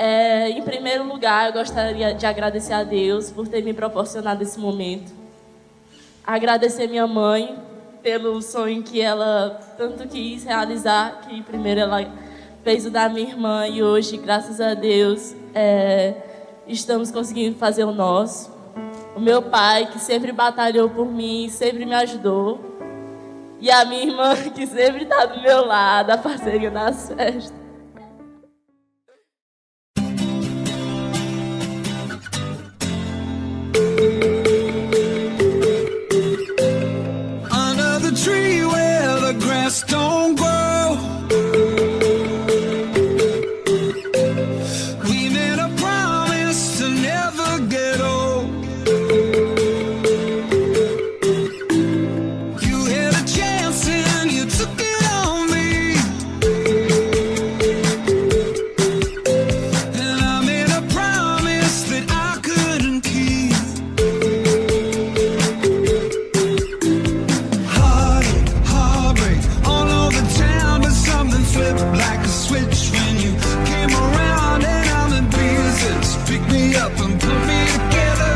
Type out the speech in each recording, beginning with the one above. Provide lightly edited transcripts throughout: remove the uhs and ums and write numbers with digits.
Em primeiro lugar, eu gostaria de agradecer a Deus por ter me proporcionado esse momento. Agradecer minha mãe pelo sonho que ela tanto quis realizar, que primeiro ela fez o da minha irmã e hoje, graças a Deus, estamos conseguindo fazer o nosso. O meu pai, que sempre batalhou por mim, sempre me ajudou. E a minha irmã, que sempre está do meu lado, a parceria nas festas. Under the tree where the grass don't grow, we made a promise to never get old. You had a chance and you took it on me, and I made a promise that I couldn't keep. Heartbreak all over town, but something flipped like a switch when you came around, and I'm in pieces. Pick me up and put me together.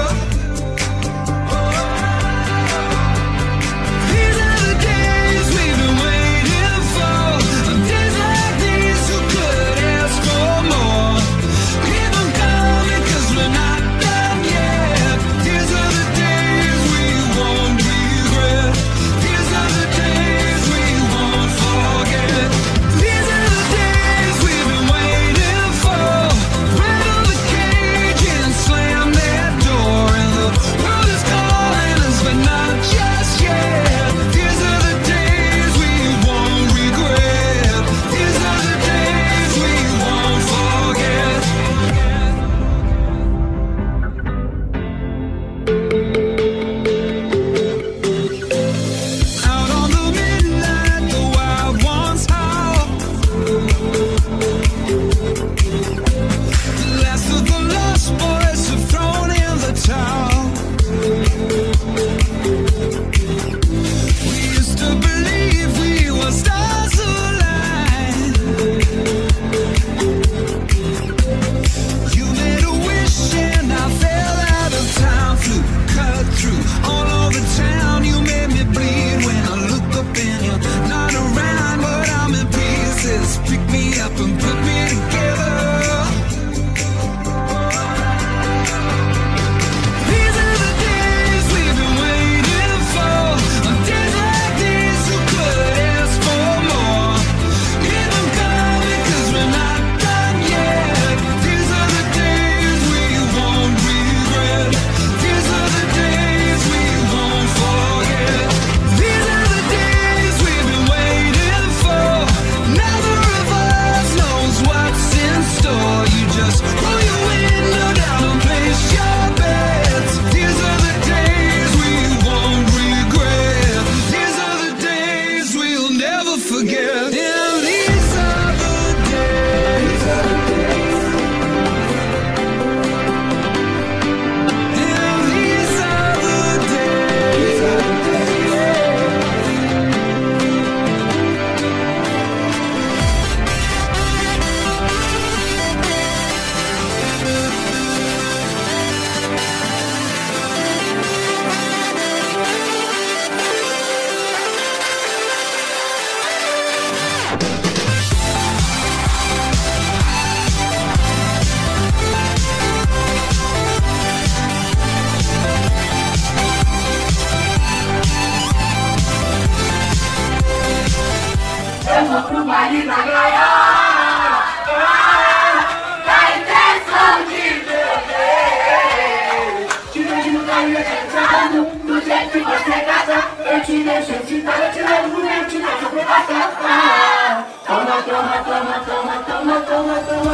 These are the days we've been waiting for. Days like these, who could ask for more? Keep them coming, 'cause we're not done yet. These are the days we won't regret. These are the days we won't forget. These are the days we've been waiting for. Rattle the cage and slam that door, and the world is calling us, but not just yet. These are the days we won't regret. These are the days we won't forget. Out on the midnight, the wild ones howl. The last of the lost boys have thrown in the towel. We used to believe we were stars aligned. You made a wish and I fell out of time. Flew, cut through all over town. You made me bleed when I look up and you're not around, but I'm in pieces. Pick me up and put me together. These are the days we've been waiting for. Days like these, who could ask for more? Keep them coming, 'cause we're not done yet. These are the days we won't regret. These are the days we won't forget. These are the days we've been waiting for. Neither of us knows what's in store. You just roll your window down and place your bets. These are the days we won't regret. These are the days we'll never forget. And these are the days. And these are the days. Eu vou pro baile da gaiola, na intenção de beber. Te vejo no caminho ajeitando, do jeito que você gosta. Eu te deixo excitar, eu te levo no meio, te deixo pra passar. Toma, toma, toma, toma, toma, toma, toma.